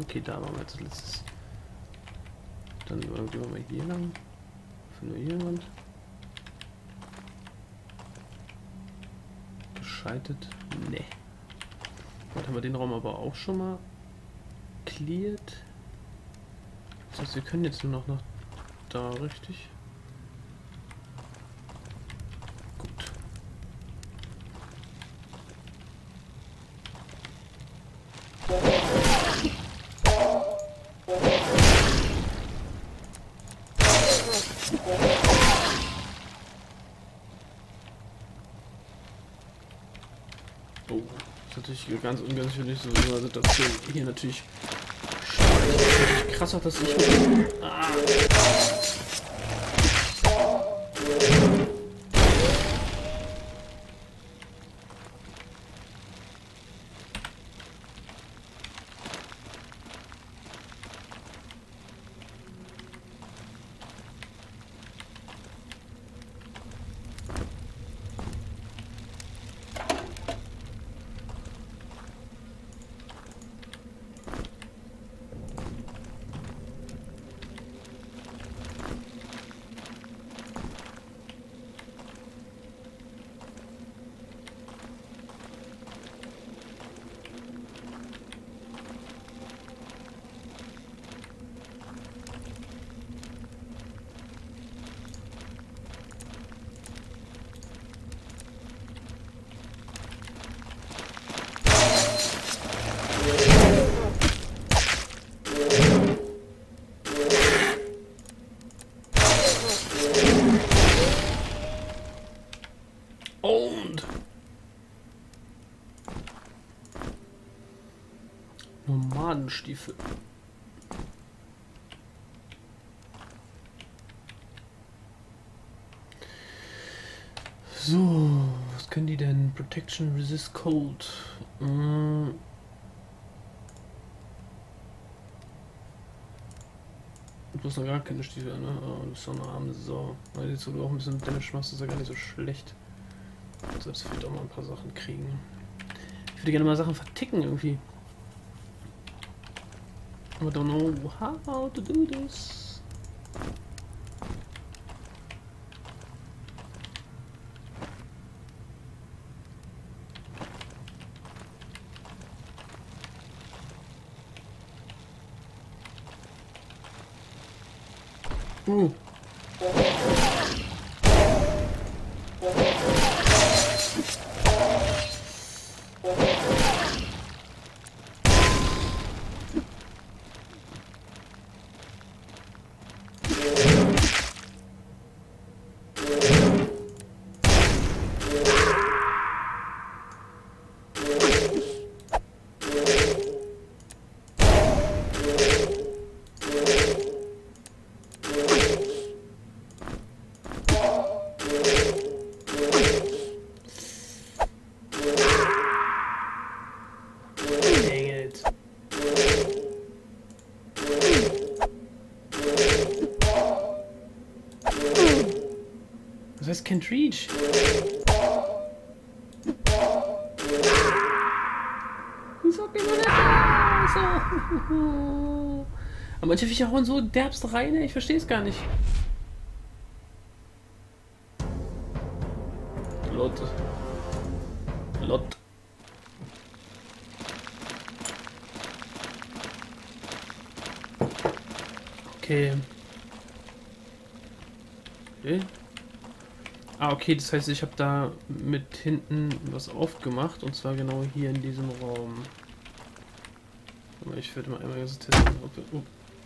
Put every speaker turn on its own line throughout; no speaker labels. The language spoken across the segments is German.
okay, da waren wir jetzt als letztes. Dann gehen wir mal hier lang. Nur jemand. Gescheitert? Nee. Jetzt haben wir den Raum aber auch schon mal cleared. Das heißt, wir können jetzt nur noch nach da, richtig? Gut. Oh, das ist natürlich ganz ungünstig so eine Situation. Hier natürlich krasser, dass ich. Ah. Und Nomadenstiefel. So, was können die denn? Protection, Resist Cold. Du hast noch gar keine Stiefel, ne? Oh, du bist doch eine arme Sau. Weil jetzt, wo du auch ein bisschen Damage machst, ist ja gar nicht so schlecht. Selbst vielleicht auch mal ein paar Sachen kriegen. Ich würde gerne mal Sachen verticken irgendwie. I don't know how to do this. Das heißt, can't reach. Wieso geht man da? So. Aber manche Viecher hauen so derbst rein, ich verstehe es gar nicht. Lotte. Lot. Okay. Okay. Ah, okay, das heißt, ich habe da mit hinten was aufgemacht und zwar genau hier in diesem Raum. Aber ich werde mal einmal das testen, ob wir,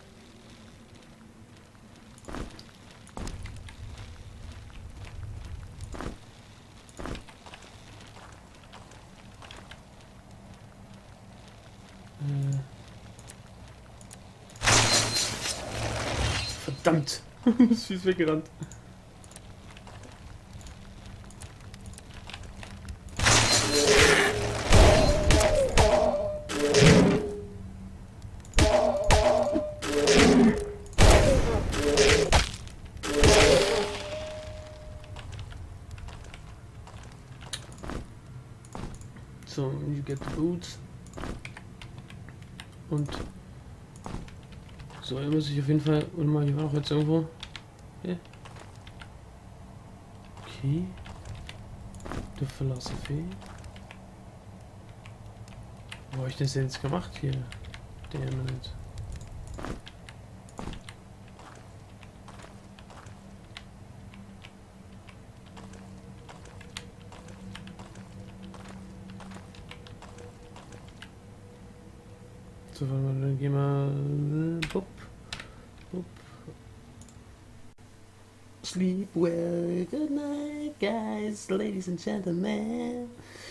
Verdammt! Das ist weggerannt. So, you get the boots. Und So, hier muss ich auf jeden Fall. Und mal, hier war auch jetzt irgendwo. Hier. Okay. The Philosophy. Wo habe ich das jetzt gemacht hier? Der Minute. So, warte mal, dann gehen wir. Bup, bup. Sleep well, good night, guys, ladies and gentlemen.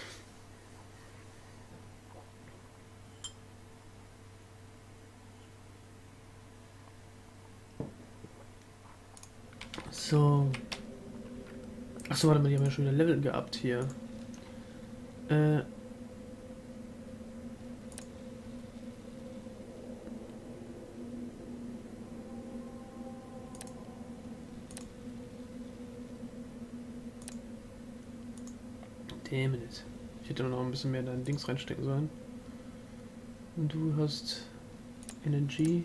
So. Achso, warte mal, die haben ja schon wieder Level gehabt hier. Damn it. Ich hätte noch ein bisschen mehr dein Dings reinstecken sollen. Und du hast Energy,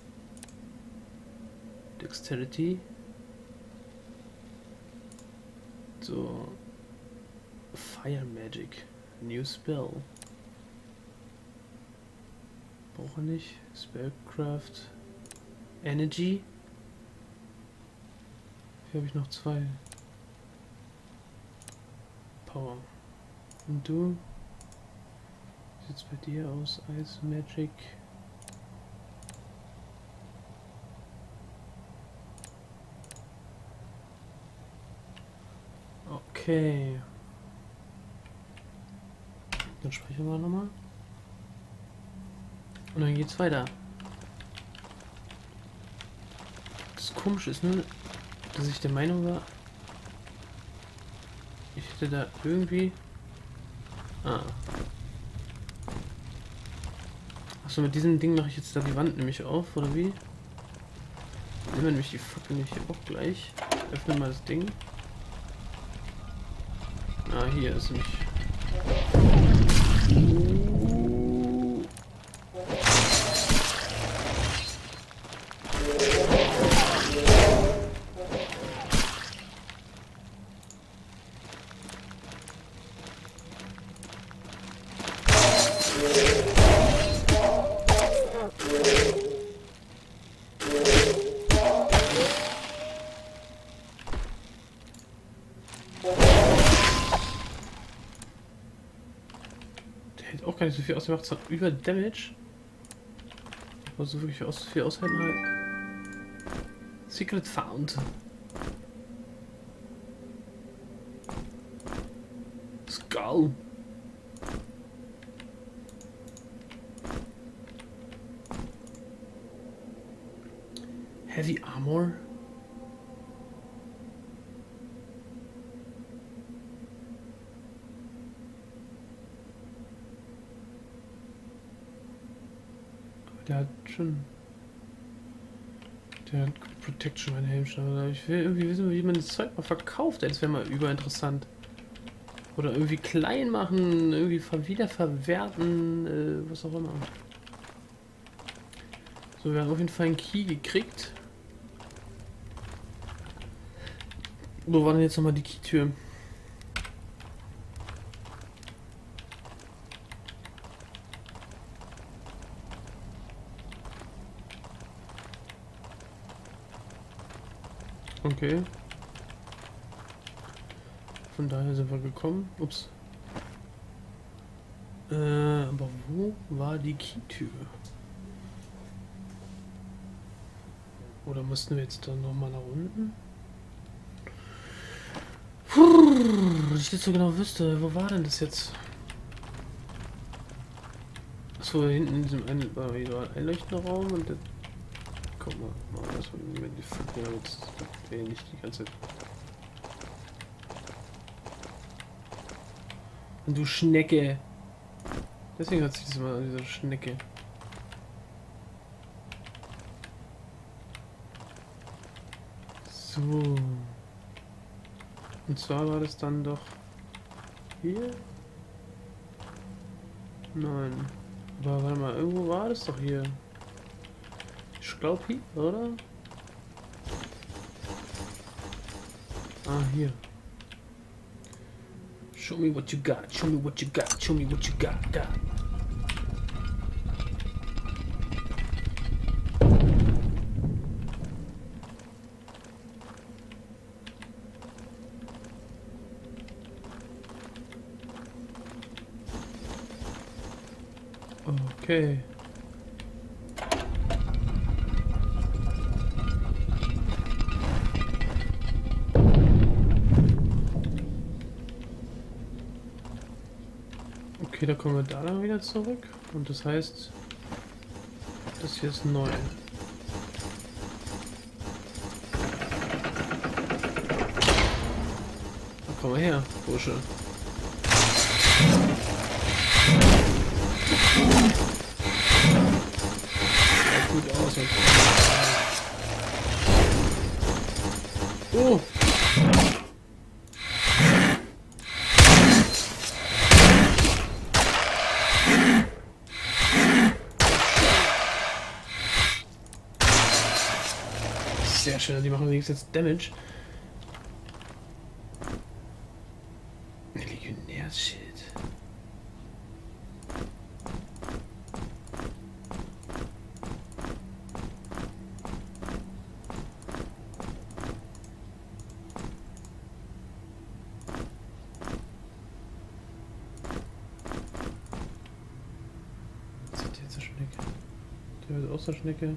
Dexterity. So. Fire Magic. New Spell. Brauche nicht. Spellcraft. Energy. Hier habe ich noch 2. Power. Und du? Wie sieht's bei dir aus? Ice Magic. Okay. Dann sprechen wir nochmal. Und dann geht's weiter. Das Komische ist nur, dass ich der Meinung war, ich hätte da irgendwie... Achso, mit diesem Ding mache ich jetzt da die Wand nämlich auf, oder wie? Nehmen wir nämlich die Fackel nicht auch gleich. Öffnen mal das Ding. Ah, hier ist nämlich... auch gar nicht so viel aus, der macht zwar über Damage. Aber so wirklich viel aushalten halt. Secret found. Skull. Heavy armor. Der hat schon... Der hat Protection, mein Helmschneider. Ich will irgendwie wissen, wie man das Zeug mal verkauft. Das wäre mal überinteressant. Oder irgendwie klein machen, irgendwie wiederverwerten, was auch immer. So, wir haben auf jeden Fall einen Key gekriegt. Wo war denn jetzt nochmal die Keytür? Okay. Von daher sind wir gekommen. Ups. Aber wo war die Keytür? Oder mussten wir jetzt dann nochmal nach unten? Dass ich jetzt so genau wüsste, wo war denn das jetzt? Achso, hinten in diesem einleuchtenden Raum und der... Guck mal, das war die Fackel jetzt nicht die ganze Zeit. Und du Schnecke! Deswegen hat sich das immer an dieser Schnecke. So. Und zwar war das dann doch hier? Nein. Aber warte mal, irgendwo war das doch hier. Ich glaube hier, oder? Ah, hier. Show me what you got, show me what you got, show me what you got. Okay. Okay, da kommen wir da dann wieder zurück. Und das heißt, das hier ist neu. Da komm mal her, Bursche. Sieht gut aus. Oh! Sehr schön, die machen wenigstens jetzt Damage. Legionärsschild. Was hat der jetzt eine Schnecke? Der hat auch eine Schnecke.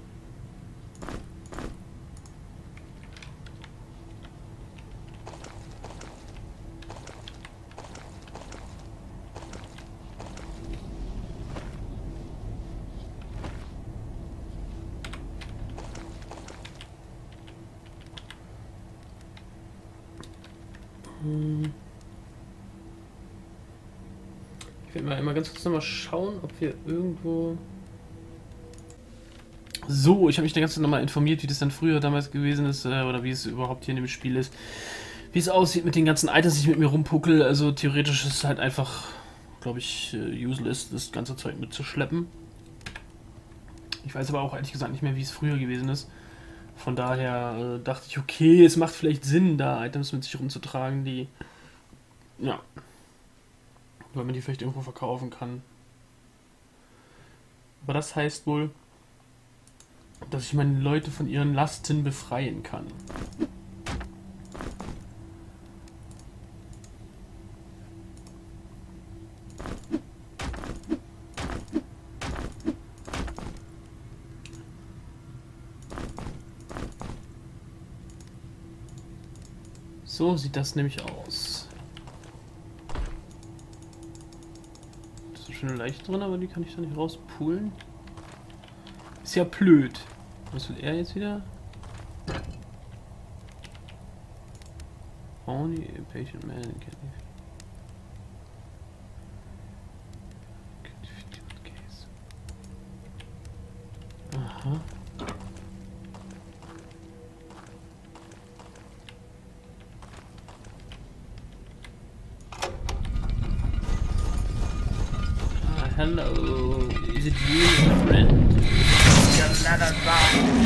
Ich werde mal einmal ganz kurz nochmal schauen, ob wir irgendwo... So, ich habe mich die ganze Zeit nochmal informiert, wie das dann früher damals gewesen ist, oder wie es überhaupt hier in dem Spiel ist. Wie es aussieht mit den ganzen Items, die ich mit mir rumpuckel. Also theoretisch ist es halt einfach, glaube ich, useless, das ganze Zeug mitzuschleppen. Ich weiß aber auch ehrlich gesagt nicht mehr, wie es früher gewesen ist. Von daher dachte ich, okay, es macht vielleicht Sinn, da Items mit sich rumzutragen, die... Ja. Weil man die vielleicht irgendwo verkaufen kann. Aber das heißt wohl, dass ich meine Leute von ihren Lasten befreien kann. So sieht das nämlich aus. Da ist schon eine Leiche drin, aber die kann ich da nicht rauspulen. Ist ja blöd. Was will er jetzt wieder? Only a patient man can case. Aha. Hello, is it you, my friend? Just let us down.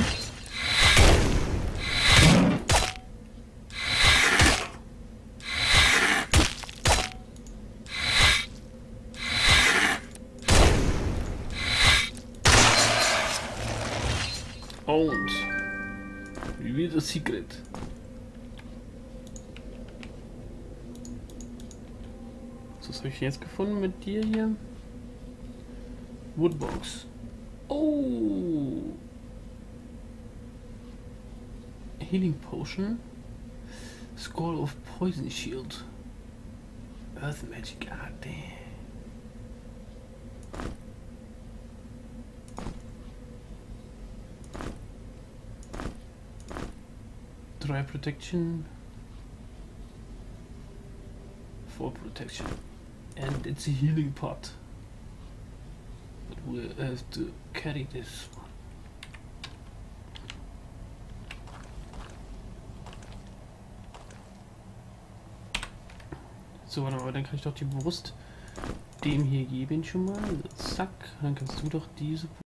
Und reveal the secret. Was habe ich jetzt gefunden mit dir hier? Woodbox. Oh! Healing Potion. Scroll of Poison Shield. Earth Magic. Ah, damn. Dry Protection. 4 Protection. And it's a healing pot. But we have to carry this one. So, warte mal, dann kann ich doch die Brust dem hier geben schon mal. Zack, dann kannst du doch diese